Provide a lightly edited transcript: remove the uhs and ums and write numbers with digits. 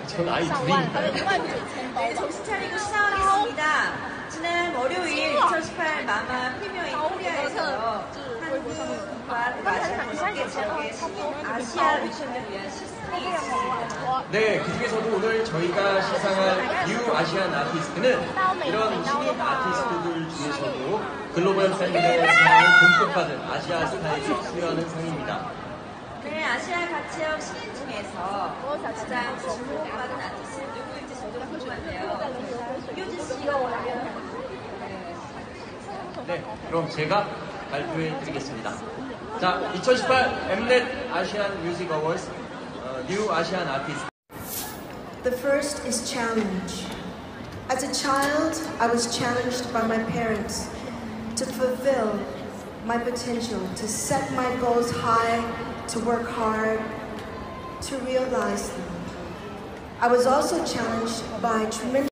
전 아이 둘입니다. 네, 정신 차리고 시작하겠습니다. 지난 월요일 2018 마마 프리미어인 코리아에서 한국과 아시아 거시계 지역의 아시아 미션을 위한 시스템이 있습니다. 네, 그 중에서도 오늘 저희가 시상할 뉴 아시안 아티스트는 이런 신인 아티스트들 중에서도 글로벌 팬들의 사랑을 듬뿍 받은 아시아 스타일을 수여하는 상입니다. 네, 아시아 각 지역 신인 중에서 가장 주목받은 아티스트 누구일지 저도 궁금한데요. 유진 씨가 네, 그럼 제가 발표해 드리겠습니다. 자, 2018 엠넷 아시안 뮤직 어워즈 뉴 아시안 아티스트. The first is challenge. As a child, I was challenged by my parents to fulfill my potential, to set my goals high, to work hard, to realize them. I was also challenged by tremendous